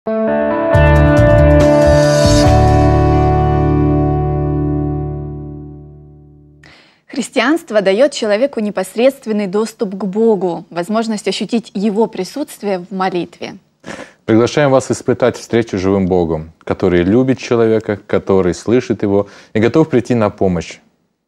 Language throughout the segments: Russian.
Христианство дает человеку непосредственный доступ к Богу, возможность ощутить Его присутствие в молитве. Приглашаем вас испытать встречу с живым Богом, который любит человека, который слышит его и готов прийти на помощь.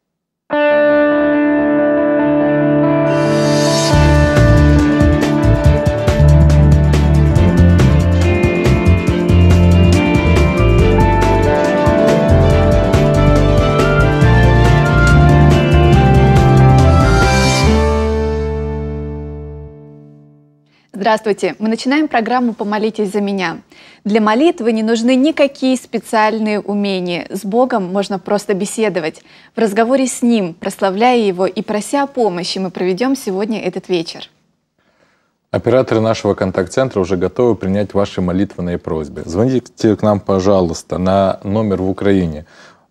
Здравствуйте! Мы начинаем программу «Помолитесь за меня». Для молитвы не нужны никакие специальные умения. С Богом можно просто беседовать. В разговоре с Ним, прославляя Его и прося о помощи, мы проведем сегодня этот вечер. Операторы нашего контакт-центра уже готовы принять ваши молитвенные просьбы. Звоните к нам, пожалуйста, на номер в Украине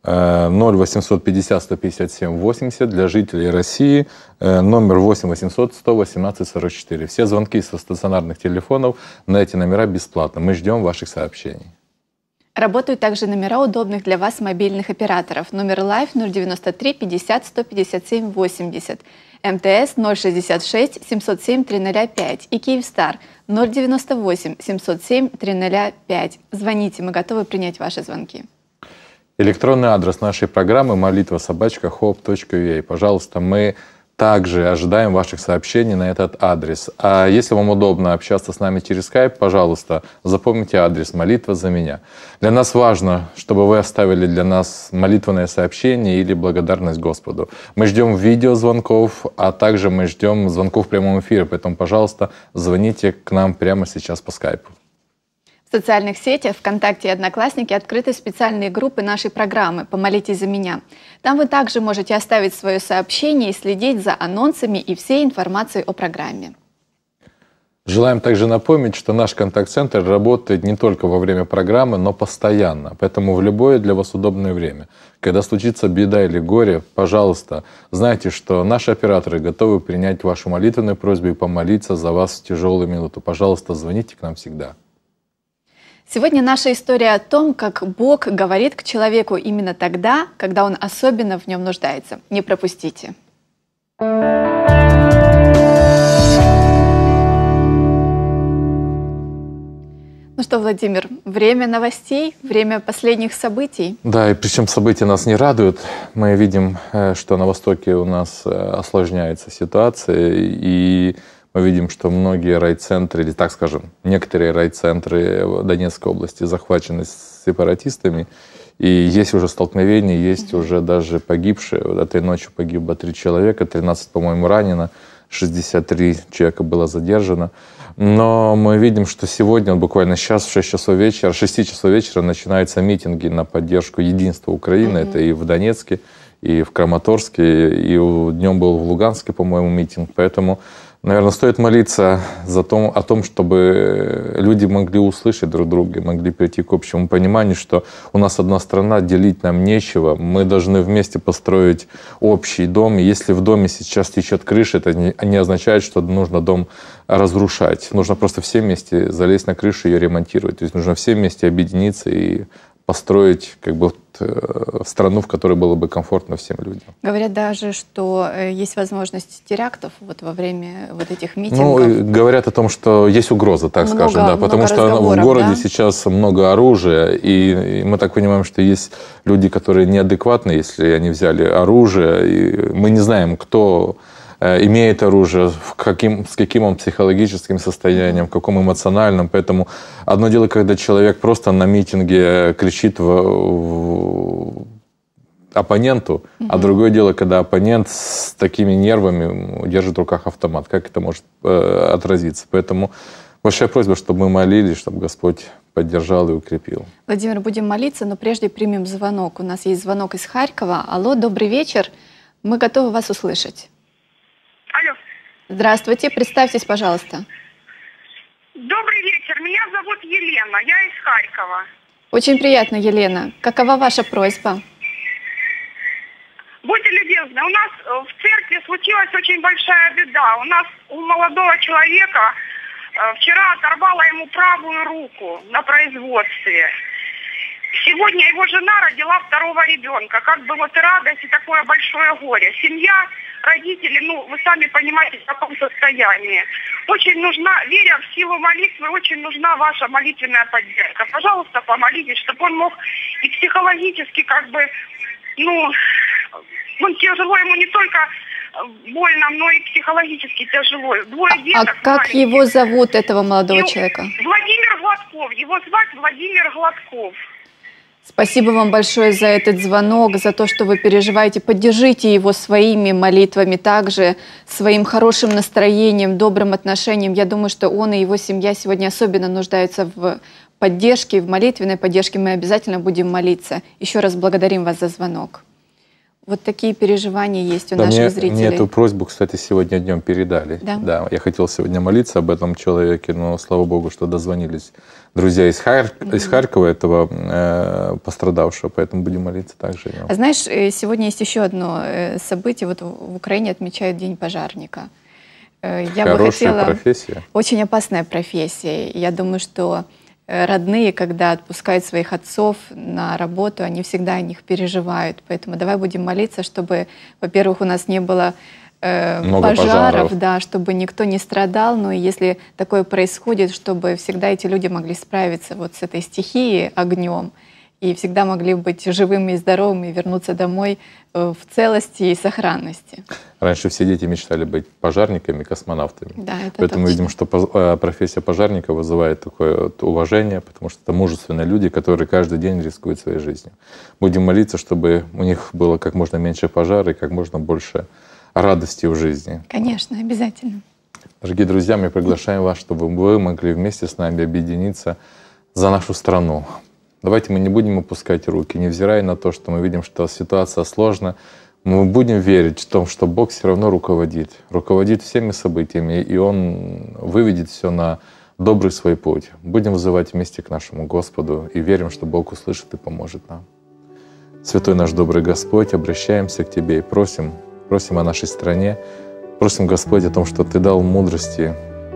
0850 157 80, для жителей России номер 8 800 118 44. Все звонки со стационарных телефонов на эти номера бесплатно. Мы ждем ваших сообщений. Работают также номера удобных для вас мобильных операторов. Номер Live 093 50 157 80, МТС 066 707 305 и Киевстар 098 707 305. Звоните, мы готовы принять ваши звонки. Электронный адрес нашей программы молитва@hope.ua. Пожалуйста, мы также ожидаем ваших сообщений на этот адрес. А если вам удобно общаться с нами через Skype, пожалуйста, запомните адрес «Молитва за меня». Для нас важно, чтобы вы оставили для нас молитвенное сообщение или благодарность Господу. Мы ждем видеозвонков, а также мы ждем звонков в прямом эфире. Поэтому, пожалуйста, звоните к нам прямо сейчас по скайпу. В социальных сетях, ВКонтакте и Одноклассники открыты специальные группы нашей программы «Помолитесь за меня». Там вы также можете оставить свое сообщение и следить за анонсами и всей информацией о программе. Желаем также напомнить, что наш контакт-центр работает не только во время программы, но постоянно. Поэтому в любое для вас удобное время. Когда случится беда или горе, пожалуйста, знайте, что наши операторы готовы принять вашу молитвенную просьбу и помолиться за вас в тяжелую минуту. Пожалуйста, звоните к нам всегда. Сегодня наша история о том, как Бог говорит к человеку именно тогда, когда он особенно в нем нуждается. Не пропустите. Ну что, Владимир, время новостей, время последних событий. Да, и причем события нас не радуют. Мы видим, что на Востоке у нас осложняется ситуация, и мы видим, что многие райцентры, или так скажем, некоторые райцентры в Донецкой области захвачены сепаратистами. И есть уже столкновения, есть уже даже погибшие. Вот этой ночью погибло 3 человека, 13, по-моему, ранено, 63 человека было задержано. Но мы видим, что сегодня, буквально сейчас, в 6 часов вечера начинаются митинги на поддержку единства Украины. Это и в Донецке, и в Краматорске, и днем был в Луганске, по-моему, митинг. Поэтому, наверное, стоит молиться о том, чтобы люди могли услышать друг друга, могли прийти к общему пониманию, что у нас одна страна, делить нам нечего, мы должны вместе построить общий дом. И если в доме сейчас течет крыша, это не означает, что нужно дом разрушать. Нужно просто все вместе залезть на крышу и ее ремонтировать. То есть нужно все вместе объединиться и построить страну, в которой было бы комфортно всем людям. Говорят даже, что есть возможность терактов вот во время вот этих митингов. Ну, говорят о том, что есть угроза, так скажем, да, потому что в городе сейчас много оружия, и мы так понимаем, что есть люди, которые неадекватны, если они взяли оружие, и мы не знаем, кто имеет оружие, с каким он психологическим состоянием, в каком эмоциональном. Поэтому одно дело, когда человек просто на митинге кричит оппоненту, а другое дело, когда оппонент с такими нервами держит в руках автомат. Как это может отразиться? Поэтому большая просьба, чтобы мы молились, чтобы Господь поддержал и укрепил. Владимир, будем молиться, но прежде примем звонок. У нас есть звонок из Харькова. Алло, добрый вечер. Мы готовы вас услышать. Алло. Здравствуйте, представьтесь, пожалуйста. Добрый вечер, меня зовут Елена, я из Харькова. Очень приятно, Елена. Какова ваша просьба? Будьте любезны, у нас в церкви случилась очень большая беда. У молодого человека Вчера оторвала ему правую руку на производстве. Сегодня его жена родила второго ребенка. Как бы вот и радость, и такое большое горе. Семья, родители, ну, вы сами понимаете, в каком состоянии. Очень нужна, веря в силу молитвы, очень нужна ваша молитвенная поддержка. Пожалуйста, помолитесь, чтобы он мог и психологически, как бы, ну, он тяжело, ему не только больно, но и психологически тяжело. Двое деток. А как его зовут, этого молодого человека? Владимир Гладков. Его звать Владимир Гладков. Спасибо вам большое за этот звонок, за то, что вы переживаете. Поддержите его своими молитвами, также своим хорошим настроением, добрым отношением. Я думаю, что он и его семья сегодня особенно нуждаются в поддержке, в молитвенной поддержке. Мы обязательно будем молиться. Еще раз благодарим вас за звонок. Вот такие переживания есть у наших зрителей. Мне эту просьбу, кстати, сегодня днем передали. Да? Да, я хотел сегодня молиться об этом человеке, но, слава Богу, что дозвонились друзья из Харькова, этого пострадавшего, поэтому будем молиться также. А знаешь, сегодня есть еще одно событие. Вот в Украине отмечают День пожарника. Хорошая профессия. Очень опасная профессия. Я думаю, что родные, когда отпускают своих отцов на работу, они всегда о них переживают. Поэтому давай будем молиться, чтобы, во-первых, у нас не было пожаров, да, чтобы никто не страдал. Но если такое происходит, чтобы всегда эти люди могли справиться вот с этой стихией, огнем, и всегда могли быть живыми и здоровыми, и вернуться домой в целости и сохранности. Раньше все дети мечтали быть пожарниками, космонавтами. Да, это Поэтому точно. видим, что профессия пожарника вызывает такое вот уважение, потому что это мужественные люди, которые каждый день рискуют своей жизнью. Будем молиться, чтобы у них было как можно меньше пожаров и как можно больше радости в жизни. Конечно, обязательно. Дорогие друзья, мы приглашаем вас, чтобы вы могли вместе с нами объединиться за нашу страну. Давайте мы не будем опускать руки, невзирая на то, что мы видим, что ситуация сложна. Мы будем верить в том, что Бог все равно руководит всеми событиями, и Он выведет все на добрый свой путь. Будем взывать вместе к нашему Господу и верим, что Бог услышит и поможет нам. Святой наш добрый Господь, обращаемся к Тебе и просим о нашей стране, просим, Господь, о том, что Ты дал мудрости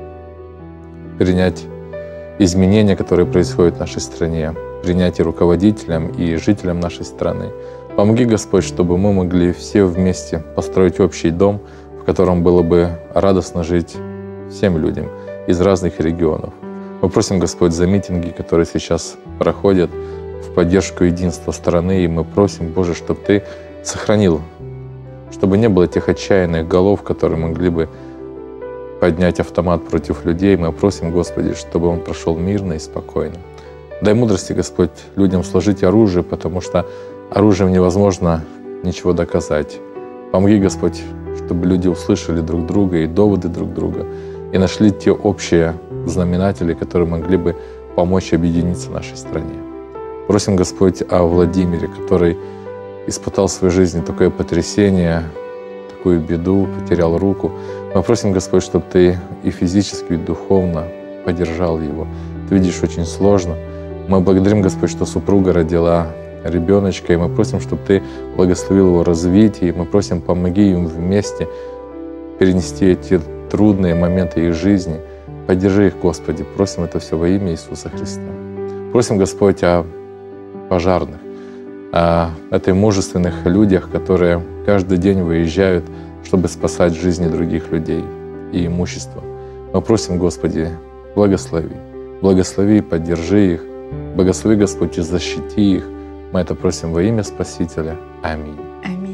принять изменения, которые происходят в нашей стране, принять и руководителям, и жителям нашей страны. Помоги, Господь, чтобы мы могли все вместе построить общий дом, в котором было бы радостно жить всем людям из разных регионов. Мы просим, Господь, за митинги, которые сейчас проходят в поддержку единства страны, и мы просим, Боже, чтобы Ты сохранил, чтобы не было тех отчаянных голов, которые могли бы поднять автомат против людей. Мы просим, Господи, чтобы он прошел мирно и спокойно. Дай мудрости, Господь, людям сложить оружие, потому что оружием невозможно ничего доказать. Помоги, Господь, чтобы люди услышали друг друга и доводы друг друга, и нашли те общие знаменатели, которые могли бы помочь объединиться нашей стране. Просим, Господь, о Владимире, который испытал в своей жизни такое потрясение, такую беду, потерял руку. Мы просим, Господь, чтобы Ты и физически, и духовно поддержал его. Ты видишь, очень сложно. Мы благодарим, Господь, что супруга родила ребеночка, и мы просим, чтобы Ты благословил его развитие, и мы просим, помоги им вместе перенести эти трудные моменты их жизни. Поддержи их, Господи. Просим это все во имя Иисуса Христа. Просим, Господь, о пожарных, о этой мужественных людях, которые каждый день выезжают, чтобы спасать жизни других людей и имущество. Мы просим, Господи, благослови. Благослови и поддержи их. Благослови, Господь, и защити их. Мы это просим во имя Спасителя. Аминь. Аминь.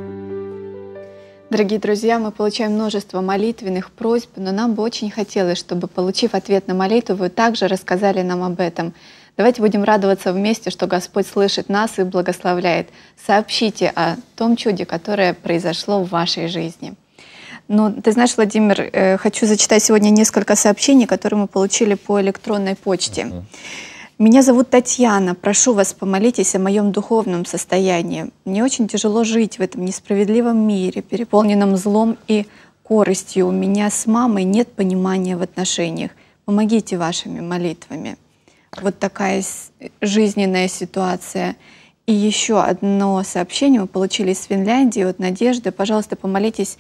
Дорогие друзья, мы получаем множество молитвенных просьб, но нам бы очень хотелось, чтобы, получив ответ на молитву, вы также рассказали нам об этом. Давайте будем радоваться вместе, что Господь слышит нас и благословляет. Сообщите о том чуде, которое произошло в вашей жизни. Ну, ты знаешь, Владимир, хочу зачитать сегодня несколько сообщений, которые мы получили по электронной почте. Меня зовут Татьяна. Прошу вас, помолитесь о моем духовном состоянии. Мне очень тяжело жить в этом несправедливом мире, переполненном злом и корыстью. У меня с мамой нет понимания в отношениях. Помогите вашими молитвами. Вот такая жизненная ситуация. И еще одно сообщение мы получили из Финляндии от Надежды. Пожалуйста, помолитесь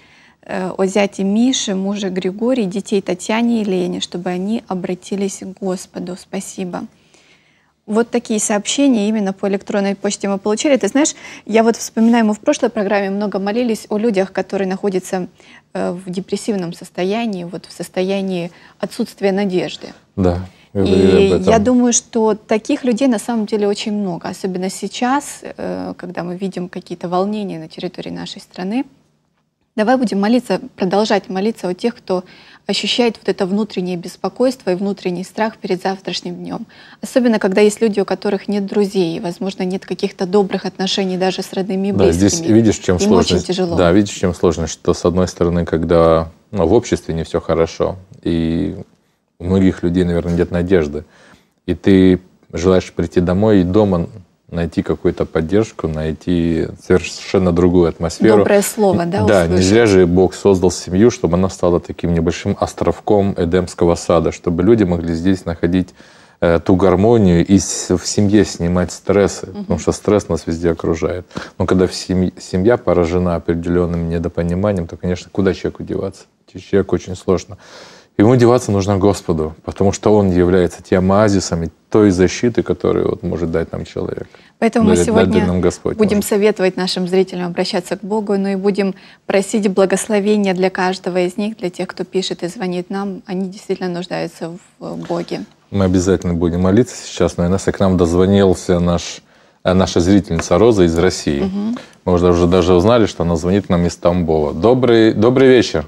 о зяте Мише, муже Григории, детей Татьяне и Лене, чтобы они обратились к Господу. Спасибо. Вот такие сообщения именно по электронной почте мы получили. Ты знаешь, я вот вспоминаю, мы в прошлой программе много молились о людях, которые находятся в депрессивном состоянии, вот в состоянии отсутствия надежды. Да. И я думаю, что таких людей на самом деле очень много, особенно сейчас, когда мы видим какие-то волнения на территории нашей страны. Давай будем молиться, продолжать молиться о тех, кто ощущает вот это внутреннее беспокойство и внутренний страх перед завтрашним днем. Особенно, когда есть люди, у которых нет друзей, и, возможно, нет каких-то добрых отношений даже с родными и близкими. Да, здесь видишь, чем сложность. Очень тяжело. Да, видишь, чем сложность, что с одной стороны, когда в обществе не все хорошо, и у многих людей, наверное, нет надежды, и ты желаешь прийти домой и дома найти какую-то поддержку, найти совершенно другую атмосферу. Доброе слово, да, Да, услышать. не зря же Бог создал семью, чтобы она стала таким небольшим островком Эдемского сада, чтобы люди могли здесь находить ту гармонию и в семье снимать стрессы, потому что стресс нас везде окружает. Но когда семья поражена определенным недопониманием, то, конечно, куда человеку деваться? Человеку очень сложно. Ему деваться нужно Господу, потому что Он является тем оазисом и той защиты, которую вот может дать нам человек. Поэтому мы сегодня нам Господь будем советовать нашим зрителям обращаться к Богу, но и будем просить благословения для каждого из них, для тех, кто пишет и звонит нам. Они действительно нуждаются в Боге. Мы обязательно будем молиться сейчас, но и к нам дозвонился наша зрительница Роза из России. Мы уже даже узнали, что она звонит нам из Тамбова. Добрый вечер.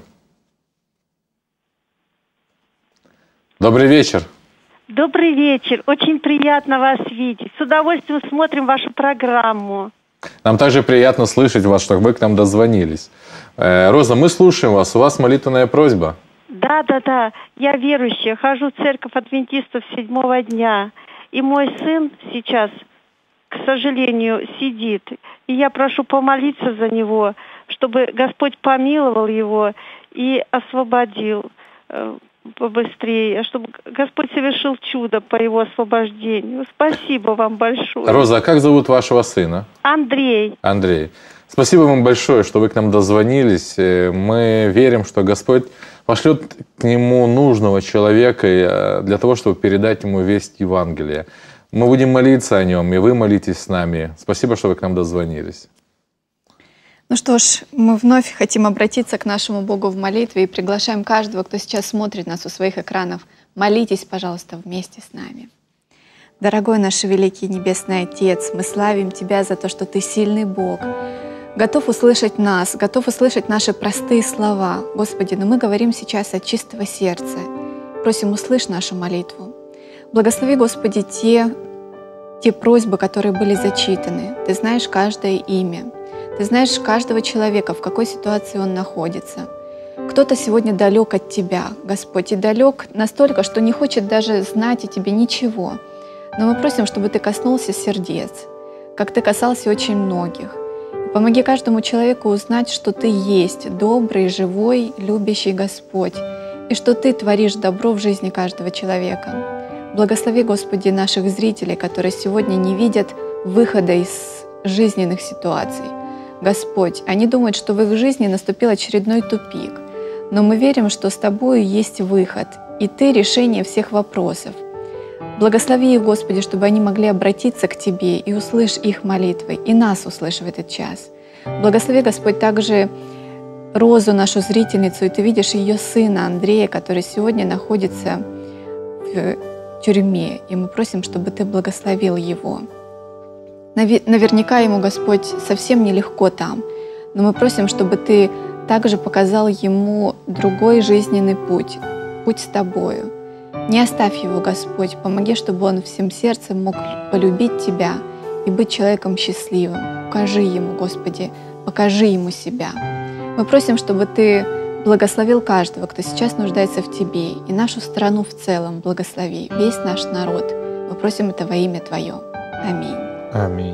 Добрый вечер. Добрый вечер. Очень приятно вас видеть. С удовольствием смотрим вашу программу. Нам также приятно слышать вас, что вы к нам дозвонились. Роза, мы слушаем вас. У вас молитвенная просьба? Да. Я верующая. Хожу в церковь адвентистов 7-го дня. И мой сын сейчас, к сожалению, сидит. И я прошу помолиться за него, чтобы Господь помиловал его и освободил побыстрее, чтобы Господь совершил чудо по его освобождению. Спасибо вам большое. Роза, а как зовут вашего сына? Андрей. Андрей. Спасибо вам большое, что вы к нам дозвонились. Мы верим, что Господь пошлет к нему нужного человека для того, чтобы передать ему весть Евангелия. Мы будем молиться о нем, и вы молитесь с нами. Спасибо, что вы к нам дозвонились. Ну что ж, мы вновь хотим обратиться к нашему Богу в молитве и приглашаем каждого, кто сейчас смотрит нас у своих экранов. Молитесь, пожалуйста, вместе с нами. Дорогой наш великий Небесный Отец, мы славим Тебя за то, что Ты сильный Бог, готов услышать нас, готов услышать наши простые слова. Господи, но мы говорим сейчас от чистого сердца. Просим, услышь нашу молитву. Благослови, Господи, те просьбы, которые были зачитаны. Ты знаешь каждое имя. Ты знаешь каждого человека, в какой ситуации он находится. Кто-то сегодня далек от Тебя, Господь, и далек настолько, что не хочет даже знать о Тебе ничего. Но мы просим, чтобы Ты коснулся сердец, как Ты касался очень многих. И помоги каждому человеку узнать, что Ты есть добрый, живой, любящий Господь, и что Ты творишь добро в жизни каждого человека. Благослови, Господи, наших зрителей, которые сегодня не видят выхода из жизненных ситуаций. Господь, они думают, что в их жизни наступил очередной тупик, но мы верим, что с Тобою есть выход, и Ты — решение всех вопросов. Благослови их, Господи, чтобы они могли обратиться к Тебе и услышь их молитвы, и нас услышь в этот час. Благослови, Господь, также Розу, нашу зрительницу, и Ты видишь ее сына Андрея, который сегодня находится в тюрьме, и мы просим, чтобы Ты благословил его. Наверняка ему, Господь, совсем нелегко там, но мы просим, чтобы Ты также показал ему другой жизненный путь с Тобою. Не оставь его, Господь, помоги, чтобы он всем сердцем мог полюбить Тебя и быть человеком счастливым. Покажи ему, Господи, покажи ему себя. Мы просим, чтобы Ты благословил каждого, кто сейчас нуждается в Тебе, и нашу страну в целом благослови, весь наш народ. Мы просим это во имя Твое. Аминь. Аминь.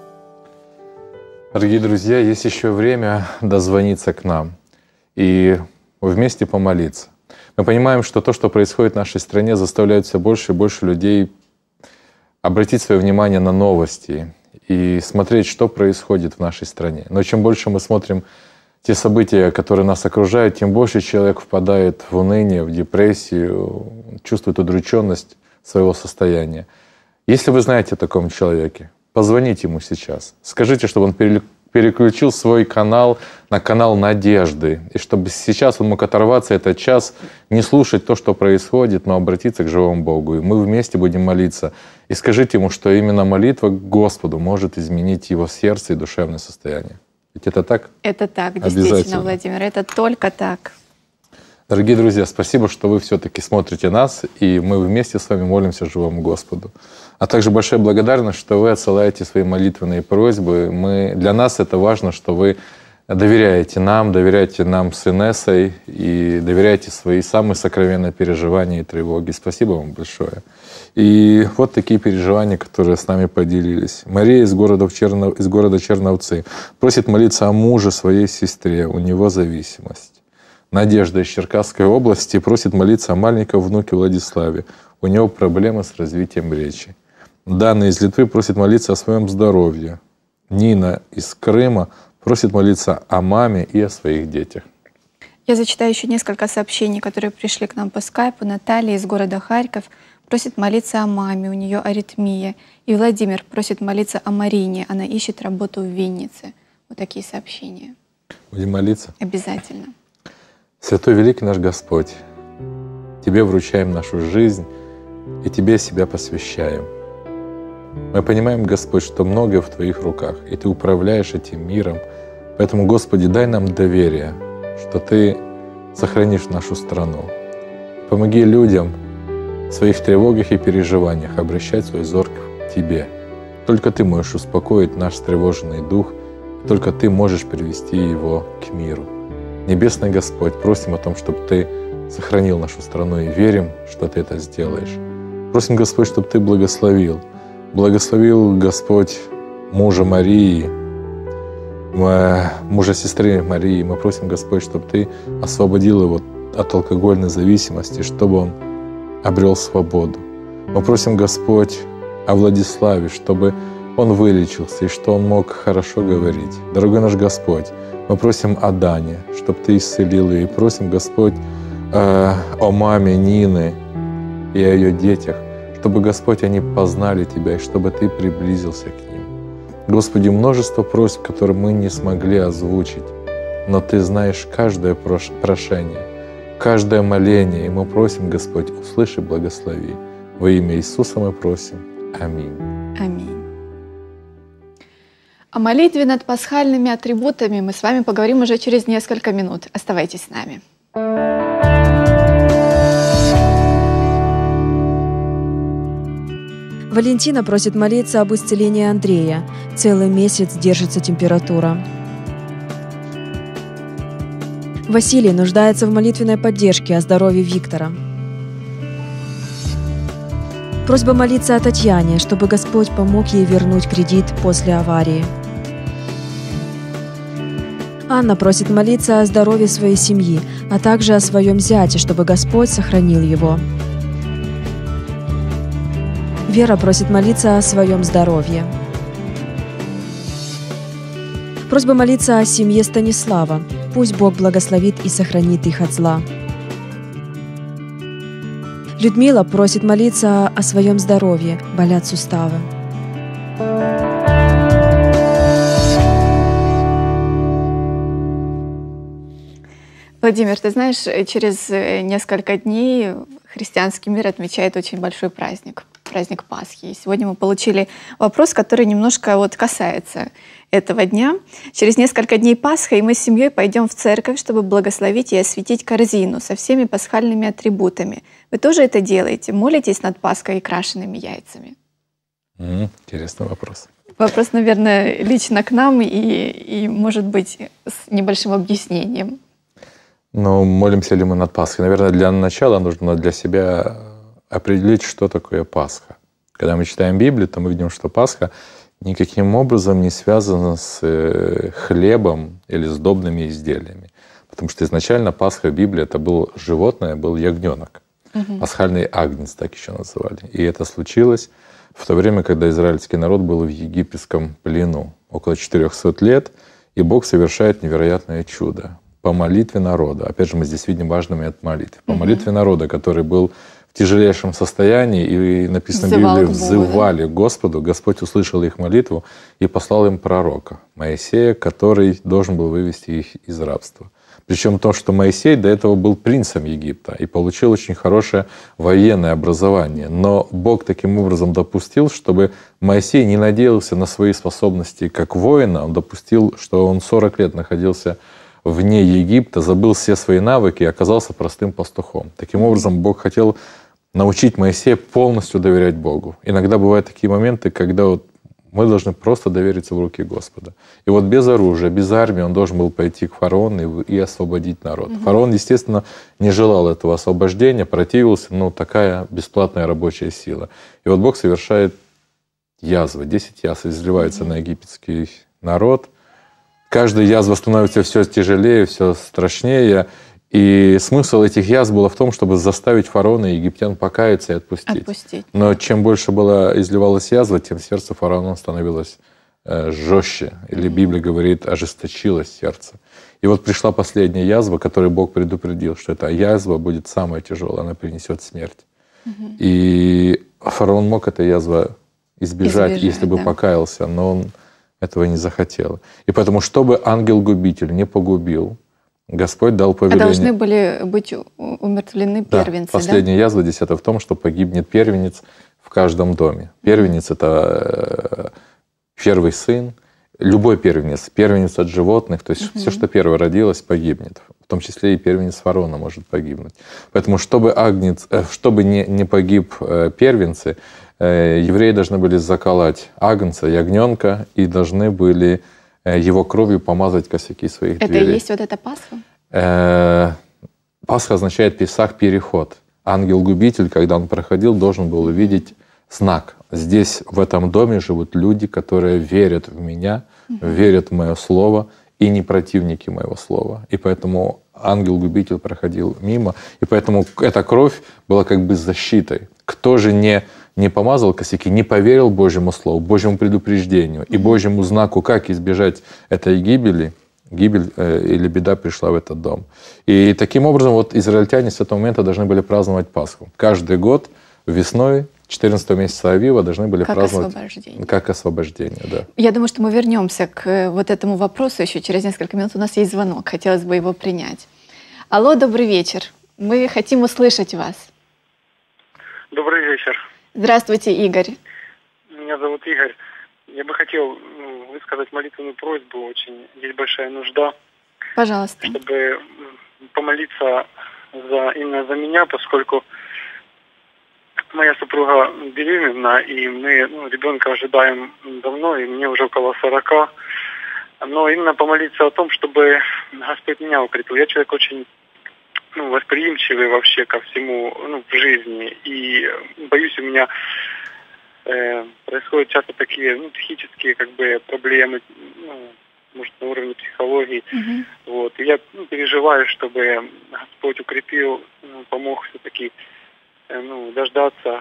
Дорогие друзья, есть еще время дозвониться к нам и вместе помолиться. Мы понимаем, что то, что происходит в нашей стране, заставляет все больше и больше людей обратить свое внимание на новости и смотреть, что происходит в нашей стране. Но чем больше мы смотрим те события, которые нас окружают, тем больше человек впадает в уныние, в депрессию, чувствует удрученность своего состояния. Если вы знаете о таком человеке, позвоните ему сейчас. Скажите, чтобы он переключил свой канал на канал надежды. И чтобы сейчас он мог оторваться этот час, не слушать то, что происходит, но обратиться к живому Богу. И мы вместе будем молиться. И скажите ему, что именно молитва к Господу может изменить его сердце и душевное состояние. Ведь это так? Это так, действительно, Владимир, это только так. Дорогие друзья, спасибо, что вы все-таки смотрите нас, и мы вместе с вами молимся живому Господу. А также большая благодарность, что вы отсылаете свои молитвенные просьбы. Для нас это важно, что вы доверяете нам с Инессой и доверяете свои самые сокровенные переживания и тревоги. Спасибо вам большое. И вот такие переживания, которые с нами поделились. Мария из города Черновцы просит молиться о муже своей сестре, у него зависимость. Надежда из Черкасской области просит молиться о маленьком внуке Владиславе. У него проблемы с развитием речи. Дана из Литвы просит молиться о своем здоровье. Нина из Крыма просит молиться о маме и о своих детях. Я зачитаю еще несколько сообщений, которые пришли к нам по скайпу. Наталья из города Харьков просит молиться о маме, у нее аритмия. И Владимир просит молиться о Марине, она ищет работу в Виннице. Вот такие сообщения. Будем молиться? Обязательно. Святой великий наш Господь, Тебе вручаем нашу жизнь и Тебе себя посвящаем. Мы понимаем, Господь, что многое в Твоих руках, и Ты управляешь этим миром. Поэтому, Господи, дай нам доверие, что Ты сохранишь нашу страну. Помоги людям в своих тревогах и переживаниях обращать свой взор к Тебе. Только Ты можешь успокоить наш встревоженный дух, только Ты можешь привести его к миру. Небесный Господь, просим о том, чтобы Ты сохранил нашу страну и верим, что Ты это сделаешь. Просим, Господь, чтобы Ты благословил Господь мужа Марии, мужа сестры Марии. Мы просим, Господь, чтобы Ты освободил его от алкогольной зависимости, чтобы он обрел свободу. Мы просим, Господь, о Владиславе, чтобы он вылечился и что он мог хорошо говорить. Дорогой наш Господь, мы просим о Дане, чтобы Ты исцелил ее. И просим, Господь, о маме Нины и о ее детях, чтобы, Господь, они познали Тебя и чтобы Ты приблизился к ним. Господи, множество просьб, которые мы не смогли озвучить, но Ты знаешь каждое прошение, каждое моление, и мы просим, Господь, услыши, благослови. Во имя Иисуса мы просим. Аминь. Аминь. О молитве над пасхальными атрибутами мы с вами поговорим уже через несколько минут. Оставайтесь с нами. Валентина просит молиться об исцелении Андрея. Целый месяц держится температура. Василий нуждается в молитвенной поддержке о здоровье Виктора. Просьба молиться о Татьяне, чтобы Господь помог ей вернуть кредит после аварии. Анна просит молиться о здоровье своей семьи, а также о своем зяте, чтобы Господь сохранил его. Вера просит молиться о своем здоровье. Просьба молиться о семье Станислава. Пусть Бог благословит и сохранит их от зла. Людмила просит молиться о своем здоровье. Болят суставы. Владимир, ты знаешь, через несколько дней христианский мир отмечает очень большой праздник Пасхи. И сегодня мы получили вопрос, который немножко касается этого дня. Через несколько дней Пасха, и мы с семьей пойдем в церковь, чтобы благословить и осветить корзину со всеми пасхальными атрибутами. Вы тоже это делаете? Молитесь над Пасхой и крашенными яйцами? Интересный вопрос. Вопрос, наверное, лично к нам и может быть, с небольшим объяснением. Но молимся ли мы над Пасхой? Наверное, для начала нужно для себя определить, что такое Пасха. Когда мы читаем Библию, то мы видим, что Пасха никаким образом не связана с хлебом или с сдобными изделиями. Потому что изначально Пасха в Библии это был животное, был ягненок. Пасхальный агнец, так еще называли. И это случилось в то время, когда израильский народ был в египетском плену. Около 400 лет. и Бог совершает невероятное чудо. По молитве народа, опять же, мы здесь видим важный момент молитвы, по молитве народа, который был в тяжелейшем состоянии, и написано в Библии, взывали к Господу, Господь услышал их молитву и послал им пророка Моисея, который должен был вывести их из рабства. Причем то, что Моисей до этого был принцем Египта и получил очень хорошее военное образование. Но Бог таким образом допустил, чтобы Моисей не надеялся на свои способности как воина. Он допустил, что он 40 лет находился вне Египта, забыл все свои навыки и оказался простым пастухом. Таким образом, Бог хотел научить Моисея полностью доверять Богу. Иногда бывают такие моменты, когда вот мы должны просто довериться в руки Господа. И вот без оружия, без армии он должен был пойти к фараону и освободить народ. Фараон, естественно, не желал этого освобождения, противился, но такая бесплатная рабочая сила. И вот Бог совершает язвы. 10 язв изливаются на египетский народ. Каждая язва становится все тяжелее, все страшнее. И смысл этих язв был в том, чтобы заставить фараона и египтян покаяться и отпустить. Но чем больше изливалась язва, тем сердце фараона становилось жестче. Или Библия говорит, ожесточилось сердце. И вот пришла последняя язва, которой Бог предупредил, что эта язва будет самая тяжелая, она принесет смерть. И фараон мог этой язвы избежать, если бы покаялся, но он этого не захотел. И поэтому, чтобы ангел-губитель не погубил, Господь дал повеление. А должны были быть умертвлены первенцы, да? Последняя язва 10 в том, что погибнет первенец в каждом доме. Первенец — это первый сын, любой первенец от животных, то есть все, что первое родилось, погибнет. В том числе и первенец фараона может погибнуть. Поэтому, чтобы не погиб первенцы, евреи должны были заколоть агнца, ягненка, и должны были его кровью помазать косяки своих дверей. Это и есть вот эта Пасха? Пасха означает Песах — переход. Ангел-губитель, когда он проходил, должен был увидеть знак. Здесь, в этом доме, живут люди, которые верят в меня, верят в мое слово и не противники моего слова. И поэтому ангел-губитель проходил мимо. И поэтому эта кровь была как бы защитой. Кто же не помазал косяки, не поверил Божьему Слову, Божьему предупреждению и Божьему знаку, как избежать этой гибели, гибель или беда пришла в этот дом. И таким образом вот израильтяне с этого момента должны были праздновать Пасху. Каждый год весной 14 месяца Авива должны были праздновать как освобождение. Да. Я думаю, что мы вернемся к вот этому вопросу еще через несколько минут. У нас есть звонок, хотелось бы его принять. Алло, добрый вечер. Мы хотим услышать вас. Добрый вечер. Здравствуйте, Игорь. Меня зовут Игорь. Я бы хотел высказать молитвенную просьбу. Очень есть большая нужда. Пожалуйста. Чтобы помолиться именно за меня, поскольку моя супруга беременна, и мы ребенка ожидаем давно, и мне уже около 40. Но именно помолиться о том, чтобы Господь меня укрепил. Я человек очень восприимчивый вообще ко всему в жизни. И боюсь, у меня происходят часто такие психические проблемы, может, на уровне психологии. Вот. И я переживаю, чтобы Господь укрепил, помог все-таки дождаться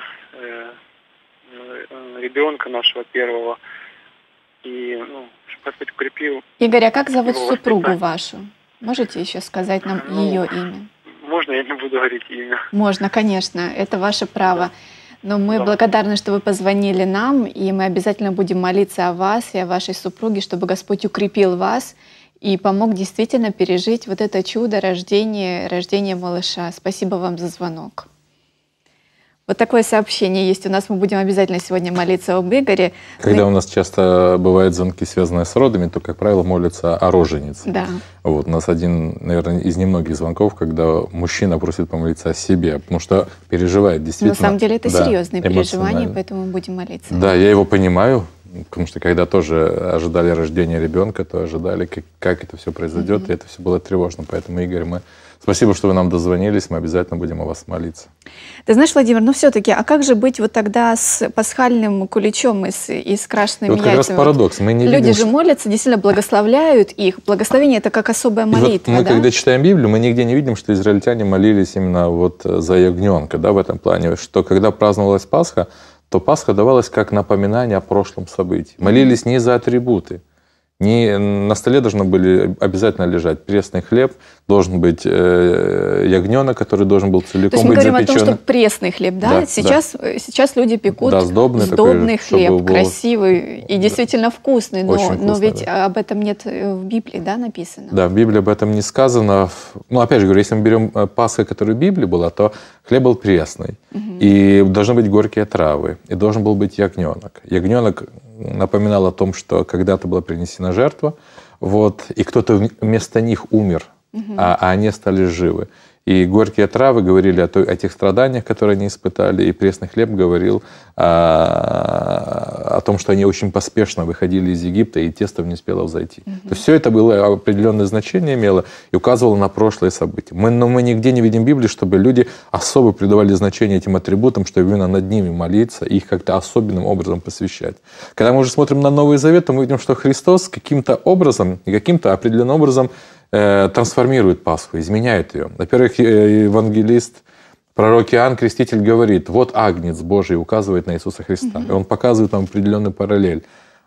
ребенка нашего первого. И чтобы Господь укрепил. Игорь, а как зовут супругу вашу? Можете еще сказать нам ее имя? Можно, я не буду говорить имя. Можно, конечно, это ваше право. Но мы благодарны, что вы позвонили нам, и мы обязательно будем молиться о вас и о вашей супруге, чтобы Господь укрепил вас и помог действительно пережить вот это чудо рождения малыша. Спасибо вам за звонок. Вот такое сообщение есть у нас. Мы будем обязательно сегодня молиться об Игоре. Когда у нас часто бывают звонки, связанные с родами, то, как правило, молятся о роженице. Да. Вот, у нас один, наверное, из немногих звонков, когда мужчина просит помолиться о себе, потому что переживает действительно. На самом деле это серьезные переживания, поэтому мы будем молиться. Да, я его понимаю, потому что когда тоже ожидали рождения ребенка, то ожидали, как это все произойдет, и это все было тревожно. Поэтому, Игорь, спасибо, что вы нам дозвонились, мы обязательно будем о вас молиться. Ты знаешь, Владимир, все-таки, а как же быть вот тогда с пасхальным куличом и с крашенными яйцами? Вот как раз парадокс. Мы не Люди видим, же молятся, действительно благословляют их. Благословение — это как особая молитва. Мы, когда читаем Библию, мы нигде не видим, что израильтяне молились именно вот за ягненка, в этом плане. Что когда праздновалась Пасха, то Пасха давалась как напоминание о прошлом событии. Молились не за атрибуты, На столе должны были обязательно лежать пресный хлеб, должен быть ягненок, который должен был целиком быть запечен. То есть мы говорим о том, что пресный хлеб, да? Сейчас люди пекут сдобный хлеб, красивый и действительно вкусный, но ведь об этом нет в Библии, да, написано? Да, в Библии об этом не сказано. Ну, опять же говорю, если мы берем Пасху, которая в Библии была, то хлеб был пресный, и должны быть горькие травы, и должен был быть ягненок. Ягненок напоминал о том, что когда-то была принесена жертва, вот, и кто-то вместо них умер, а они стали живы. И горькие травы говорили о тех страданиях, которые они испытали, и пресный хлеб говорил о том, что они очень поспешно выходили из Египта, и тесто не успело взойти. То есть все это было определенное значение имело и указывало на прошлые события. Но мы нигде не видим в Библии, чтобы люди особо придавали значение этим атрибутам, что именно над ними молиться и их как-то особенным образом посвящать. Когда мы уже смотрим на Новый Завет, то мы видим, что Христос каким-то образом и каким-то определенным образом трансформирует Пасху, изменяет ее. Во-первых, евангелист, пророк Иоанн Креститель говорит: вот Агнец Божий, указывает на Иисуса Христа. И он показывает нам определенный параллель.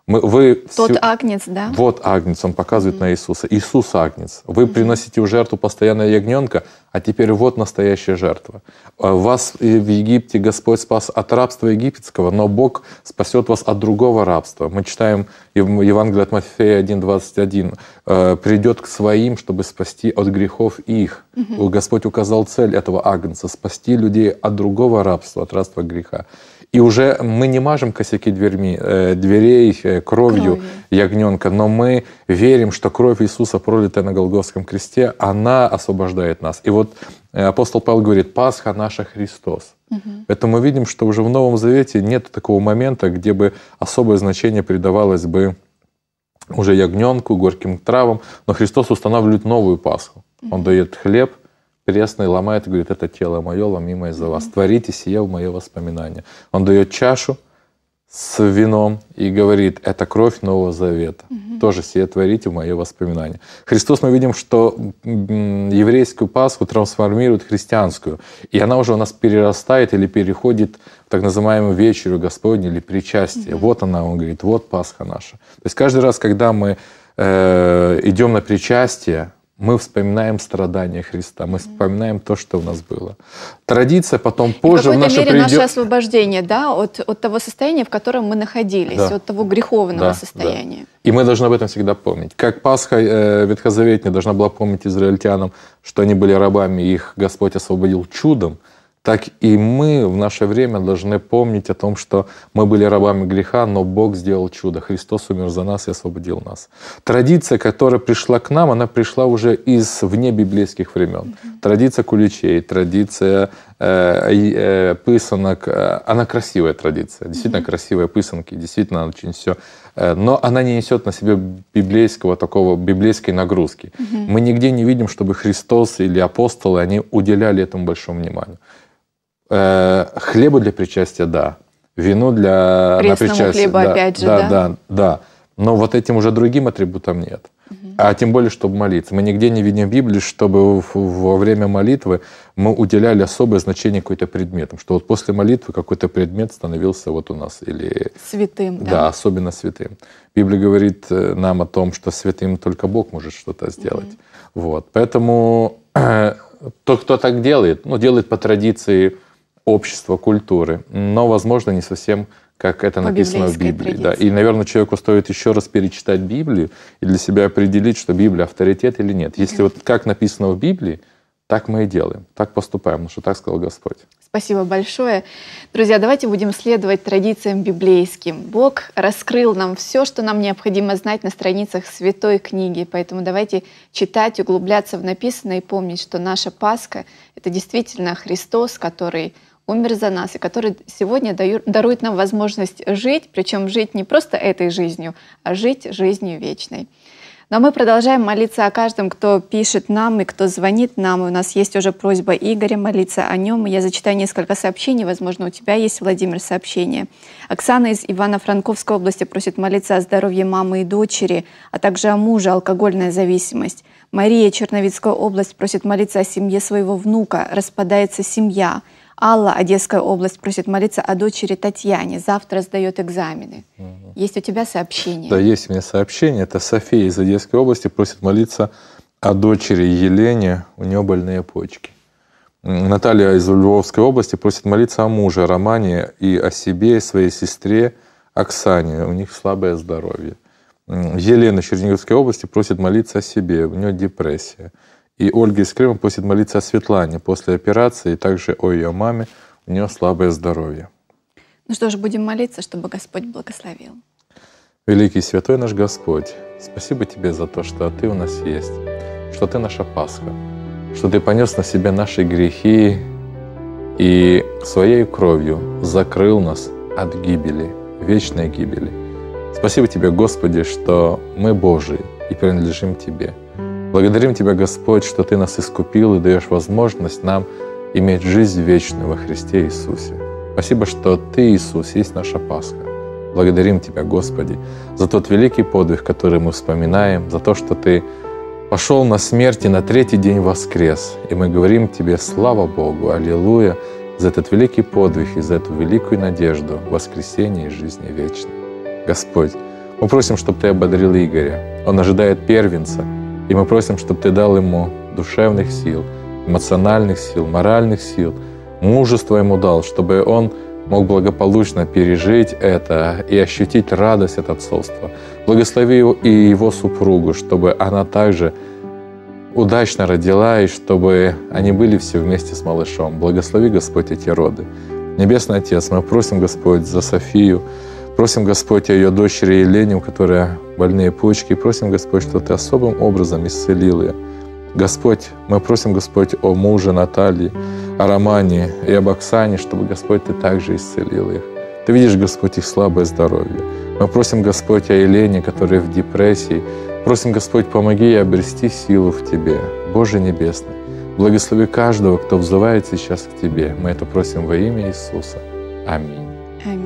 Агнец, да? Вот Агнец, он показывает на Иисуса. Иисус Агнец. Вы приносите в жертву постоянно ягненка, а теперь вот настоящая жертва. Вас в Египте Господь спас от рабства египетского, но Бог спасет вас от другого рабства. Мы читаем в Евангелии от Матфея 1:21. «Придет к своим, чтобы спасти от грехов их». Господь указал цель этого Агнца — спасти людей от другого рабства, от рабства греха. И уже мы не мажем косяки дверей кровью ягненка, но мы верим, что кровь Иисуса, пролитая на Голгофском кресте, она освобождает нас. И вот апостол Павел говорит: «Пасха наша Христос». Поэтому мы видим, что уже в Новом Завете нет такого момента, где бы особое значение придавалось бы уже ягненку, горьким травам, но Христос устанавливает новую Пасху. Он дает хлеб пресный, ломает и говорит: это тело мое, ломимое за вас. Творите сие в мое воспоминание. Он дает чашу с вином и говорит: это кровь Нового Завета. Тоже сие творите в мое воспоминание. Христос, мы видим, что еврейскую Пасху трансформирует в христианскую. И она уже у нас перерастает или переходит в так называемую вечерю Господню или причастие. Вот она, он говорит, вот Пасха наша. То есть каждый раз, когда мы идем на причастие, мы вспоминаем страдания Христа, мы вспоминаем то, что у нас было. Традиция потом позже в какой-то мере наше освобождение, да, от того состояния, в котором мы находились, от того греховного состояния. Да. И мы должны об этом всегда помнить. Как Пасха ветхозаветная должна была помнить израильтянам, что они были рабами, и их Господь освободил чудом, так и мы в наше время должны помнить о том, что мы были рабами греха, но Бог сделал чудо. Христос умер за нас и освободил нас. Традиция, которая пришла к нам, она пришла уже из внебиблейских времен. Традиция куличей, традиция пысанок, она красивая традиция, действительно красивые пысанки, действительно очень все. Но она не несет на себе библейской нагрузки. Мы нигде не видим, чтобы Христос или апостолы, они уделяли этому большому вниманию. Хлебу для причастия, да. Вину для причастия, хлеба, да, опять же, да. Но вот этим уже другим атрибутам нет. А тем более, чтобы молиться. Мы нигде не видим в Библии, чтобы во время молитвы мы уделяли особое значение какой-то предметам. Что вот после молитвы какой-то предмет становился вот у нас или святым. Да, особенно святым. Библия говорит нам о том, что святым только Бог может что-то сделать. Вот. Поэтому тот, кто так делает, делает по традиции общества, культуры, но, возможно, не совсем, как это написано в Библии. Да. И, наверное, человеку стоит еще раз перечитать Библию и для себя определить, что Библия авторитет или нет. Если вот как написано в Библии, так мы и делаем, так поступаем, потому что так сказал Господь. Спасибо большое. Друзья, давайте будем следовать традициям библейским. Бог раскрыл нам все, что нам необходимо знать на страницах Святой книги. Поэтому давайте читать, углубляться в написанное и помнить, что наша Пасха — это действительно Христос, который умер за нас и который сегодня дарует нам возможность жить, причем жить не просто этой жизнью, а жить жизнью вечной. Но мы продолжаем молиться о каждом, кто пишет нам и кто звонит нам. И у нас есть уже просьба Игоря молиться о нем. Я зачитаю несколько сообщений. Возможно, у тебя есть, Владимир, сообщение. Оксана из Ивано-Франковской области просит молиться о здоровье мамы и дочери, а также о муже, алкогольная зависимость. Мария, Черновицкая область, просит молиться о семье своего внука. Распадается семья. Алла, Одесская область, просит молиться о дочери Татьяне. Завтра сдает экзамены. Есть у тебя сообщение? Да, есть у меня сообщение. Это София из Одесской области просит молиться о дочери Елене. У нее больные почки. Наталья из Львовской области просит молиться о муже Романе и о себе, и своей сестре Оксане. У них слабое здоровье. Елена из Черниговской области просит молиться о себе. У нее депрессия. И Ольга из Крыма просит молиться о Светлане после операции, и также о ее маме. У нее слабое здоровье. Ну что ж, будем молиться, чтобы Господь благословил. Великий святой наш Господь, спасибо Тебе за то, что Ты у нас есть, что Ты наша Пасха, что Ты понес на себя наши грехи и Своей кровью закрыл нас от гибели, вечной гибели. Спасибо Тебе, Господи, что мы Божии и принадлежим Тебе. Благодарим Тебя, Господь, что Ты нас искупил и даешь возможность нам иметь жизнь вечную во Христе Иисусе. Спасибо, что Ты, Иисус, есть наша Пасха. Благодарим Тебя, Господи, за тот великий подвиг, который мы вспоминаем, за то, что Ты пошел на смерть и на третий день воскрес. И мы говорим Тебе слава Богу, аллилуйя, за этот великий подвиг и за эту великую надежду воскресения и жизни вечной. Господь, мы просим, чтобы Ты ободрил Игоря. Он ожидает первенца. И мы просим, чтобы Ты дал ему душевных сил, эмоциональных сил, моральных сил, мужество ему дал, чтобы он мог благополучно пережить это и ощутить радость от отцовства. Благослови его и его супругу, чтобы она также удачно родила, и чтобы они были все вместе с малышом. Благослови, Господь, эти роды. Небесный Отец, мы просим, Господь, за Софию, просим, Господь, о ее дочери Елене, у которой больные почки. Просим, Господь, что Ты особым образом исцелил ее. Господь, мы просим, Господь, о муже Натальи, о Романе и об Оксане, чтобы, Господь, Ты также исцелил их. Ты видишь, Господь, их слабое здоровье. Мы просим, Господь, о Елене, которая в депрессии. Просим, Господь, помоги ей обрести силу в Тебе. Боже Небесный, благослови каждого, кто взывает сейчас к Тебе. Мы это просим во имя Иисуса. Аминь. Аминь.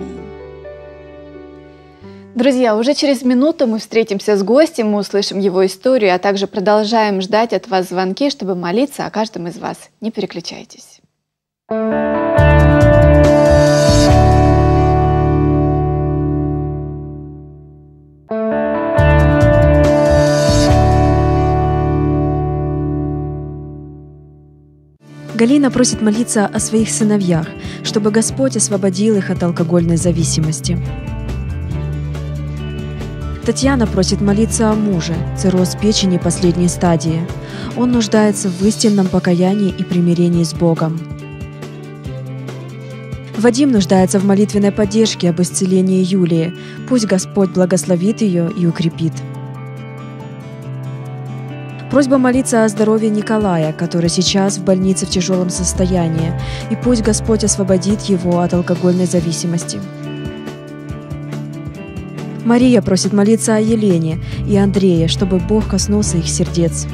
Друзья, уже через минуту мы встретимся с гостем, мы услышим его историю, а также продолжаем ждать от вас звонки, чтобы молиться о каждом из вас. Не переключайтесь. Галина просит молиться о своих сыновьях, чтобы Господь освободил их от алкогольной зависимости. Татьяна просит молиться о муже, цирроз печени последней стадии. Он нуждается в истинном покаянии и примирении с Богом. Вадим нуждается в молитвенной поддержке об исцелении Юлии. Пусть Господь благословит ее и укрепит. Просьба молиться о здоровье Николая, который сейчас в больнице в тяжелом состоянии, и пусть Господь освободит его от алкогольной зависимости. Мария просит молиться о Елене и Андрее, чтобы Бог коснулся их сердец.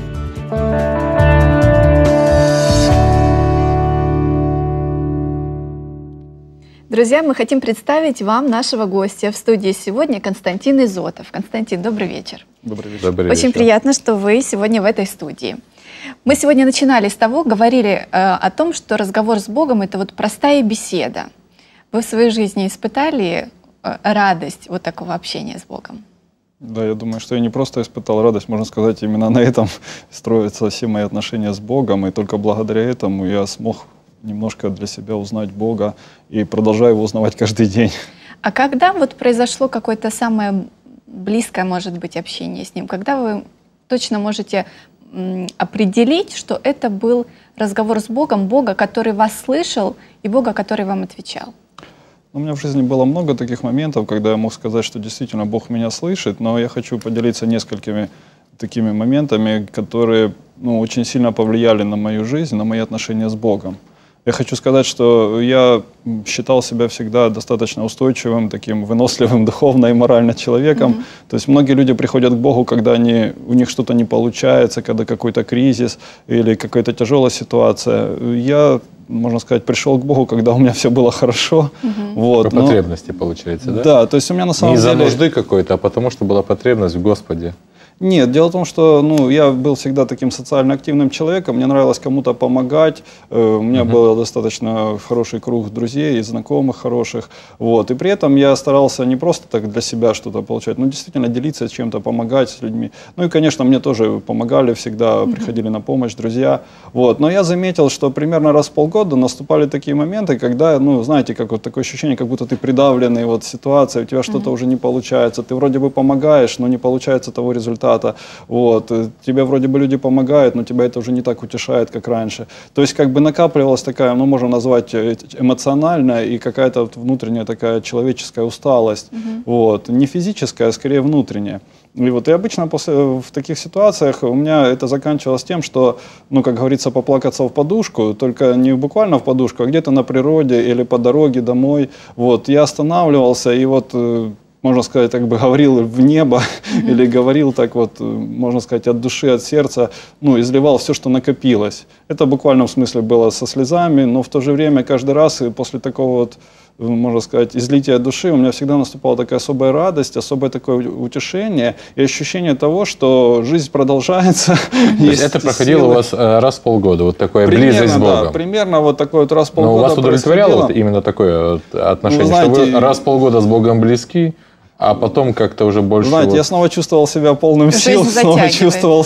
Друзья, мы хотим представить вам нашего гостя. В студии сегодня Константин Изотов. Константин, добрый вечер. Добрый вечер. Добрый Очень вечер. приятно, что вы сегодня в этой студии. Мы сегодня начинали с того, говорили о том, что разговор с Богом – это вот простая беседа. Вы в своей жизни испытали радость вот такого общения с Богом? Да, я думаю, что я не просто испытал радость, можно сказать, именно на этом строятся все мои отношения с Богом, и только благодаря этому я смог немножко для себя узнать Бога и продолжаю его узнавать каждый день. А когда вот произошло какое-то самое близкое, может быть, общение с Ним? Когда вы точно можете определить, что это был разговор с Богом, Бога, который вас слышал, и Бога, который вам отвечал? У меня в жизни было много таких моментов, когда я мог сказать, что действительно Бог меня слышит, но я хочу поделиться несколькими такими моментами, которые очень сильно повлияли на мою жизнь, на мои отношения с Богом. Я хочу сказать, что я считал себя всегда достаточно устойчивым, таким выносливым духовно и морально человеком. То есть многие люди приходят к Богу, когда у них что-то не получается, когда какой-то кризис или какая-то тяжелая ситуация. Я, можно сказать, пришел к Богу, когда у меня все было хорошо. По потребности, получается, да? Да, то есть у меня на самом Не деле... из-за нужды какой-то, а потому что была потребность в Господе. Нет, дело в том, что я был всегда таким социально активным человеком, мне нравилось кому-то помогать, у меня был достаточно хороший круг друзей и знакомых хороших, вот, и при этом я старался не просто так для себя что-то получать, но действительно делиться чем-то, помогать с людьми. Ну и, конечно, мне тоже помогали всегда, приходили на помощь друзья, вот, но я заметил, что примерно раз в полгода наступали такие моменты, когда, знаете, как вот такое ощущение, как будто ты придавленный, вот ситуация, у тебя что-то уже не получается, ты вроде бы помогаешь, но не получается того результата, вот, тебе вроде бы люди помогают, но тебя это уже не так утешает, как раньше. То есть как бы накапливалась такая, можно назвать эмоциональная и какая-то вот внутренняя такая человеческая усталость, вот, не физическая, а скорее внутренняя. И вот и обычно в таких ситуациях у меня это заканчивалось тем, что, как говорится, поплакаться в подушку, только не буквально в подушку, а где-то на природе или по дороге домой. Вот, я останавливался и вот, можно сказать, так бы говорил в небо, или говорил так вот, можно сказать, от души, от сердца, изливал все, что накопилось. Это в буквальном смысле было со слезами, но в то же время каждый раз и после такого вот, можно сказать, излития души у меня всегда наступала такая особая радость, особое такое утешение и ощущение того, что жизнь продолжается. То есть это проходило у вас раз в полгода, вот такая близость с Богом? Да, примерно вот такой вот раз в полгода. Но у вас удовлетворяло вот именно такое отношение, что вы раз в полгода с Богом близки, а потом как-то уже больше... Знаете, я снова чувствовал себя полным сил, снова чувствовал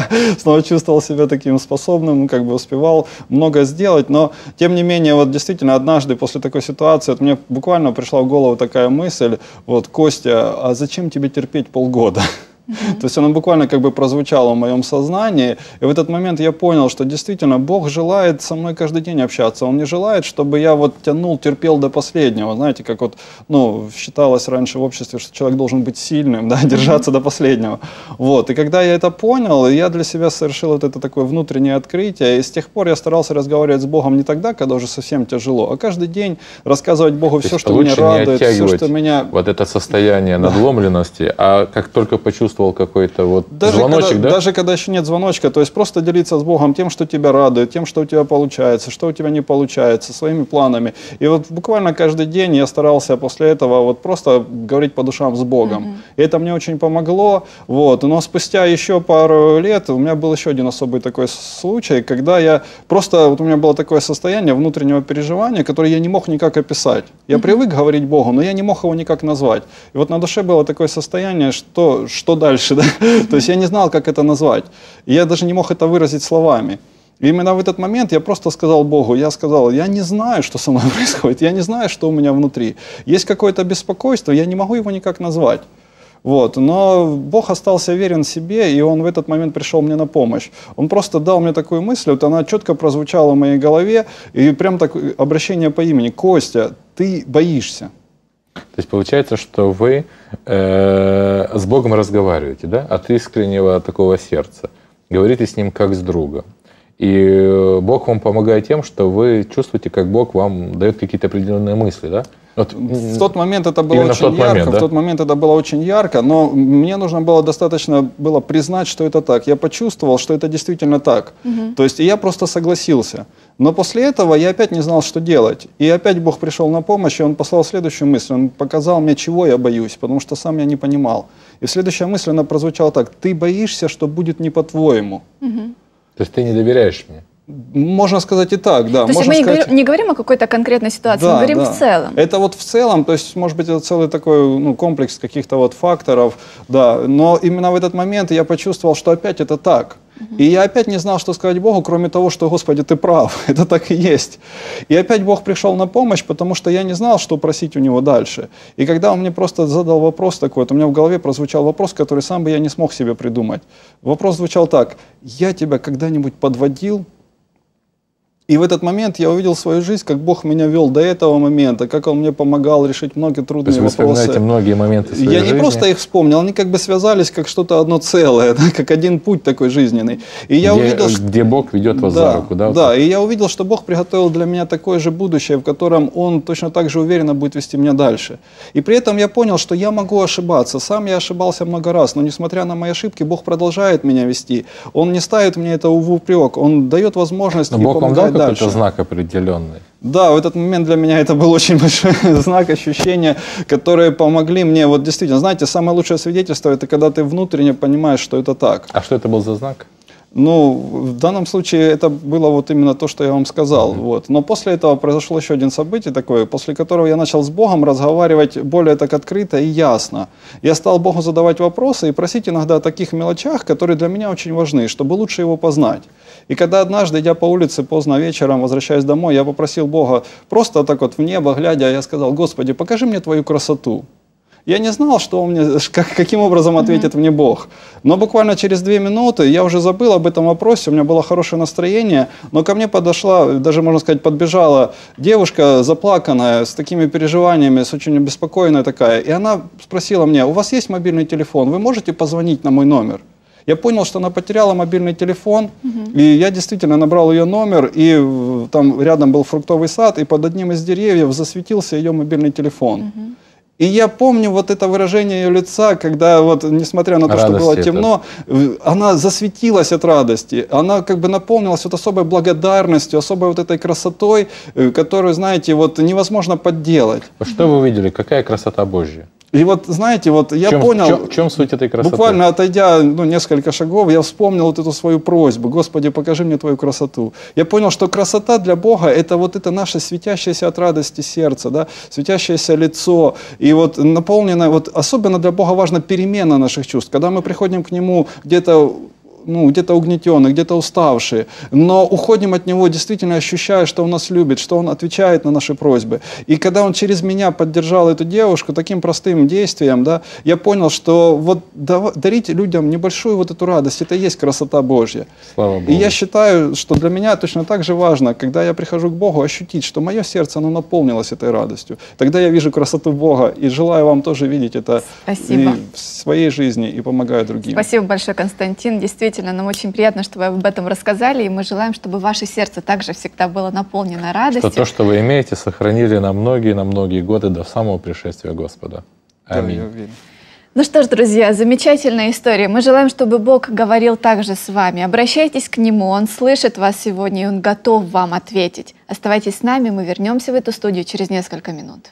себя таким способным, как бы успевал много сделать, но тем не менее, вот действительно, однажды после такой ситуации вот мне буквально пришла в голову такая мысль, вот, Костя, а зачем тебе терпеть полгода? То есть она буквально как бы прозвучала в моем сознании, и в этот момент я понял, что действительно Бог желает со мной каждый день общаться, Он не желает, чтобы я вот тянул, терпел до последнего, знаете, как вот, считалось раньше в обществе, что человек должен быть сильным, да, держаться до последнего, вот, и когда я это понял, я для себя совершил вот это такое внутреннее открытие, и с тех пор я старался разговаривать с Богом не тогда, когда уже совсем тяжело, а каждый день рассказывать Богу все, что меня радует, все, что меня... вот это состояние надломленности, а как только почувствовал какой-то вот звоночек, да? Даже когда еще нет звоночка, то есть просто делиться с Богом тем, что тебя радует, тем, что у тебя получается, что у тебя не получается, своими планами. И вот буквально каждый день я старался после этого вот просто говорить по душам с Богом. И это мне очень помогло. Вот. Но спустя еще пару лет у меня был еще один особый такой случай, когда я просто, вот у меня было такое состояние внутреннего переживания, которое я не мог никак описать. Я привык говорить Богу, но я не мог его никак назвать. И вот на душе было такое состояние, что дальше, да? То есть я не знал, как это назвать. И я даже не мог это выразить словами. И именно в этот момент я просто сказал Богу, я не знаю, что со мной происходит, я не знаю, что у меня внутри. Есть какое-то беспокойство, я не могу его никак назвать. Вот. Но Бог остался верен себе, и Он в этот момент пришел мне на помощь. Он просто дал мне такую мысль, вот она четко прозвучала в моей голове, и прям так обращение по имени: Костя, ты боишься. То есть получается, что вы с Богом разговариваете, да? От искреннего такого сердца. Говорите с Ним как с другом. И Бог вам помогает тем, что вы чувствуете, как Бог вам дает какие-то определенные мысли, да? Вот в тот момент это было очень ярко, в тот момент это было очень ярко, но мне нужно было достаточно признать, что это так. Я почувствовал, что это действительно так. То есть я просто согласился. Но после этого я опять не знал, что делать. И опять Бог пришел на помощь, и Он послал следующую мысль. Он показал мне, чего я боюсь, потому что сам я не понимал. И следующая мысль, она прозвучала так: ты боишься, что будет не по-твоему. То есть ты не доверяешь мне? Можно сказать и так, да. То есть мы не говорим о какой-то конкретной ситуации, мы говорим в целом. Это вот в целом, то есть, может быть, это целый такой комплекс каких-то вот факторов, да. Но именно в этот момент я почувствовал, что опять это так. И я опять не знал, что сказать Богу, кроме того, что, Господи, Ты прав, это так и есть. И опять Бог пришел на помощь, потому что я не знал, что просить у Него дальше. И когда Он мне просто задал вопрос такой, вот у меня в голове прозвучал вопрос, который сам бы я не смог себе придумать. Вопрос звучал так: я тебя когда-нибудь подводил? И в этот момент я увидел свою жизнь, как Бог меня вел до этого момента, как Он мне помогал решить многие трудные вопросы. То есть вы вспоминаете многие моменты своей жизни? Я не просто их вспомнил, они как бы связались как что-то одно целое, да, как один путь такой жизненный. И я увидел, где Бог ведет вас за руку, да? Да, и я увидел, что Бог приготовил для меня такое же будущее, в котором Он точно так же уверенно будет вести меня дальше. И при этом я понял, что я могу ошибаться. Сам я ошибался много раз, но несмотря на мои ошибки, Бог продолжает меня вести. Он не ставит мне это в упрек, Он дает возможность и помогает какой-то дальше. знак определенный? Да, в этот момент для меня это был очень большой знак, ощущения, которые помогли мне. Вот действительно, знаете, самое лучшее свидетельство — это когда ты внутренне понимаешь, что это так. А что это был за знак? Ну, в данном случае это было вот именно то, что я вам сказал. Вот. Но после этого произошло еще один событие такое, после которого я начал с Богом разговаривать более так открыто и ясно. Я стал Богу задавать вопросы и просить иногда о таких мелочах, которые для меня очень важны, чтобы лучше его познать. И когда однажды, идя по улице поздно вечером, возвращаясь домой, я попросил Бога, просто так вот в небо глядя, я сказал: Господи, покажи мне Твою красоту. Я не знал, что он мне, каким образом ответит мне Бог. Но буквально через 2 минуты я уже забыл об этом вопросе, у меня было хорошее настроение, но ко мне подошла, даже можно сказать, подбежала девушка заплаканная, с такими переживаниями, с очень обеспокоенная такая. И она спросила меня: у вас есть мобильный телефон, вы можете позвонить на мой номер? Я понял, что она потеряла мобильный телефон, и я действительно набрал ее номер, и там рядом был фруктовый сад, и под одним из деревьев засветился ее мобильный телефон. И я помню вот это выражение ее лица, когда вот, несмотря на то, что было темно, она засветилась от радости, она как бы наполнилась вот особой благодарностью, особой вот этой красотой, которую, знаете, вот невозможно подделать. Что вы увидели? Какая красота Божья? И вот, знаете, вот я понял, в чем суть этой красоты? Буквально отойдя несколько шагов, я вспомнил вот эту свою просьбу: Господи, покажи мне Твою красоту. Я понял, что красота для Бога — это вот это наше светящееся от радости сердце, да, светящееся лицо. И вот наполненное, вот особенно для Бога важна перемена наших чувств. Когда мы приходим к Нему где-то угнетенные, где-то уставшие, но уходим от Него, действительно ощущая, что Он нас любит, что Он отвечает на наши просьбы. И когда Он через меня поддержал эту девушку таким простым действием, да, я понял, что вот дарить людям небольшую вот эту радость — это и есть красота Божья. Слава Богу. И я считаю, что для меня точно так же важно, когда я прихожу к Богу, ощутить, что мое сердце, оно наполнилось этой радостью. Тогда я вижу красоту Бога, и желаю вам тоже видеть это и в своей жизни, и помогаю другим. Спасибо большое, Константин. Действительно, нам очень приятно, что вы об этом рассказали, и мы желаем, чтобы ваше сердце также всегда было наполнено радостью. Что то, что вы имеете, сохранили на многие годы до самого пришествия Господа. Аминь. Да, я уверен. Ну что ж, друзья, замечательная история. Мы желаем, чтобы Бог говорил также с вами. Обращайтесь к Нему, Он слышит вас сегодня, и Он готов вам ответить. Оставайтесь с нами, мы вернемся в эту студию через несколько минут.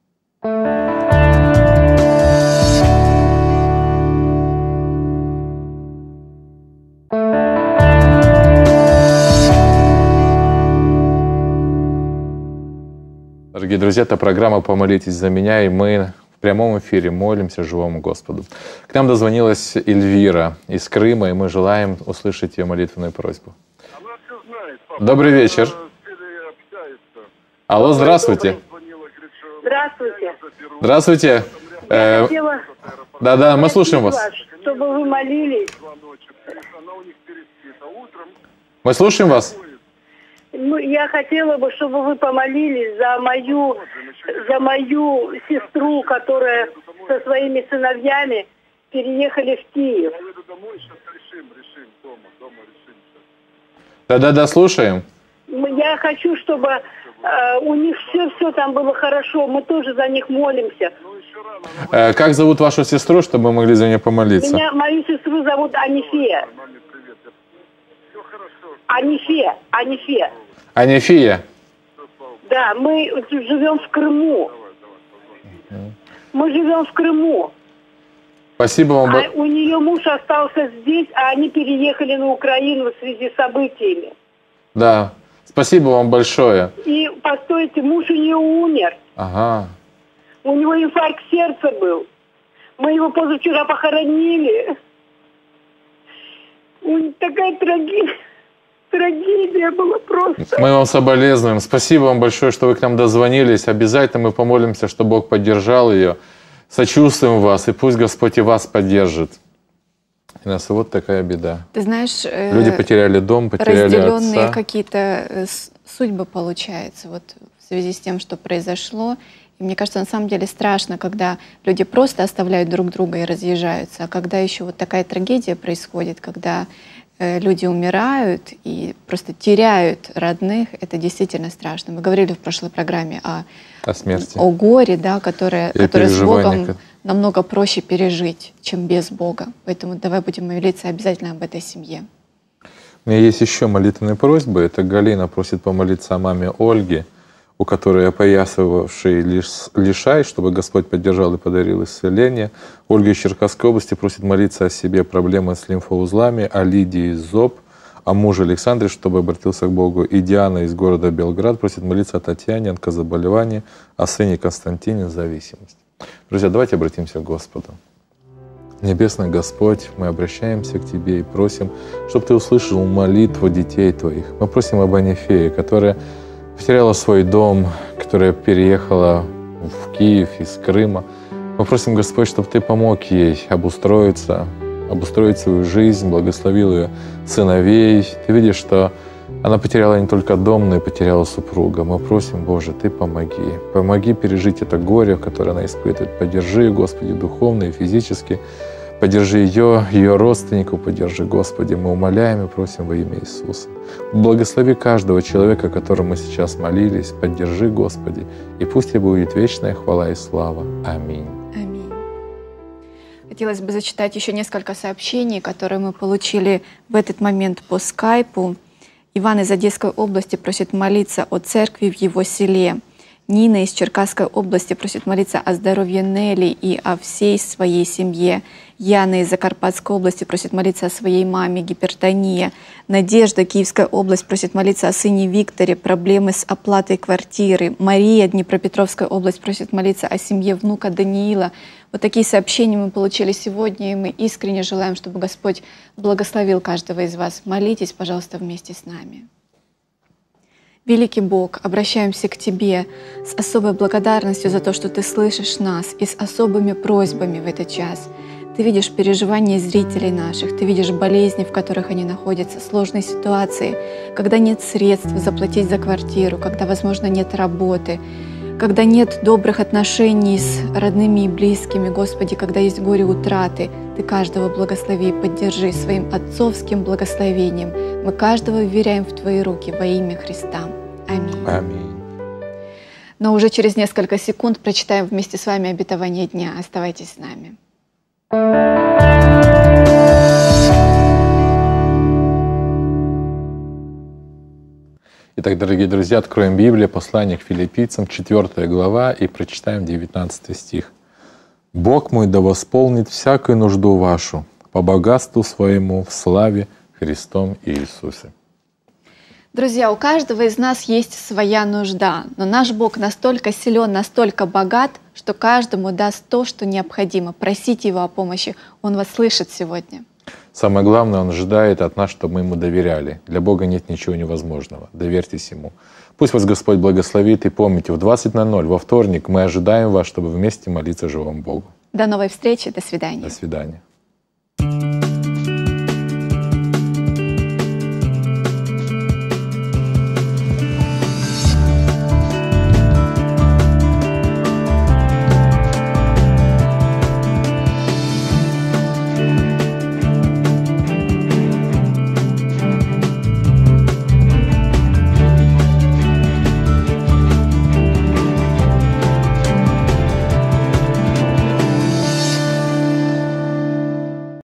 Дорогие друзья, это программа «Помолитесь за меня», и мы в прямом эфире молимся живому Господу. К нам дозвонилась Эльвира из Крыма, и мы желаем услышать ее молитвенную просьбу. Добрый вечер. Алло, здравствуйте. Здравствуйте. Здравствуйте. Да, мы слушаем вас. Чтобы вы молились. Мы слушаем вас. Ну, я хотела бы, чтобы вы помолились за мою сестру, которая со своими сыновьями переехали в Киев. Да, слушаем. Я хочу, чтобы у них все там было хорошо. Мы тоже за них молимся. Как зовут вашу сестру, чтобы мы могли за нее помолиться? Мою сестру зовут Анифия. Анифия? Да, мы живем в Крыму. Мы живем в Крыму. Спасибо вам. А у нее муж остался здесь, а они переехали на Украину в связи с событиями. Да, спасибо вам большое. И, постойте, муж у нее умер. Ага. У него инфаркт сердца был. Мы его позавчера похоронили. Такая трагедия была просто. Мы вам соболезнуем. Спасибо вам большое, что вы к нам дозвонились. Обязательно мы помолимся, чтобы Бог поддержал ее. Сочувствуем вас, и пусть Господь и вас поддержит. У нас вот такая беда. Ты знаешь, люди потеряли дом, потеряли разделенные отца. Какие-то судьбы получаются вот в связи с тем, что произошло. И мне кажется, на самом деле страшно, когда люди просто оставляют друг друга и разъезжаются, а когда еще вот такая трагедия происходит, когда люди умирают и просто теряют родных, это действительно страшно. Мы говорили в прошлой программе о смерти, о горе, да, которое с Богом намного проще пережить, чем без Бога. Поэтому давай будем молиться обязательно об этой семье. У меня есть еще молитвенные просьбы. Это Галина просит помолиться о маме Ольге, у которой опоясывавший лишай, чтобы Господь поддержал и подарил исцеление. Ольга из Черкасской области просит молиться о себе, проблемы с лимфоузлами, о Лидии из ЗОП, о муже Александре, чтобы обратился к Богу. И Диана из города Белград просит молиться о Татьяне, онкозаболевании, о сыне Константине, зависимость. Друзья, давайте обратимся к Господу. Небесный Господь, мы обращаемся к Тебе и просим, чтобы Ты услышал молитву детей Твоих. Мы просим об Анифее, которая потеряла свой дом, которая переехала в Киев из Крыма. Мы просим, Господь, чтобы Ты помог ей обустроить свою жизнь, благословил ее сыновей. Ты видишь, что она потеряла не только дом, но и потеряла супруга. Мы просим, Боже, Ты помоги. Помоги пережить это горе, которое она испытывает. Поддержи, Господи, духовно и физически. Поддержи ее родственников, поддержи, Господи. Мы умоляем и просим во имя Иисуса. Благослови каждого человека, о котором мы сейчас молились. Поддержи, Господи. И пусть Тебе будет вечная хвала и слава. Аминь. Аминь. Хотелось бы зачитать еще несколько сообщений, которые мы получили в этот момент по скайпу. Иван из Одесской области просит молиться о церкви в его селе. Нина из Черкасской области просит молиться о здоровье Нелли и о всей своей семье. Яна из Закарпатской области просит молиться о своей маме, гипертония. Надежда, Киевская область, просит молиться о сыне Викторе, проблемы с оплатой квартиры. Мария, Днепропетровская область, просит молиться о семье внука Даниила. Вот такие сообщения мы получили сегодня, и мы искренне желаем, чтобы Господь благословил каждого из вас. Молитесь, пожалуйста, вместе с нами. Великий Бог, обращаемся к Тебе с особой благодарностью за то, что Ты слышишь нас, и с особыми просьбами в этот час. Ты видишь переживания зрителей наших, Ты видишь болезни, в которых они находятся, сложные ситуации, когда нет средств заплатить за квартиру, когда, возможно, нет работы, когда нет добрых отношений с родными и близкими, Господи, когда есть горе утраты. Ты каждого благослови и поддержи своим отцовским благословением. Мы каждого вверяем в Твои руки во имя Христа. Аминь. Аминь. Но уже через несколько секунд прочитаем вместе с вами обетование дня. Оставайтесь с нами. Итак, дорогие друзья, откроем Библию, послание к Филиппийцам, 4 глава, и прочитаем 19 стих. «Бог мой да восполнит всякую нужду вашу по богатству своему в славе Христом Иисусе». Друзья, у каждого из нас есть своя нужда, но наш Бог настолько силен, настолько богат, что каждому даст то, что необходимо. Просите Его о помощи, Он вас слышит сегодня. Самое главное, Он ожидает от нас, чтобы мы Ему доверяли. Для Бога нет ничего невозможного. Доверьтесь Ему. Пусть вас Господь благословит. И помните, в 20:00 во вторник мы ожидаем вас, чтобы вместе молиться живому Богу. До новой встречи. До свидания. До свидания.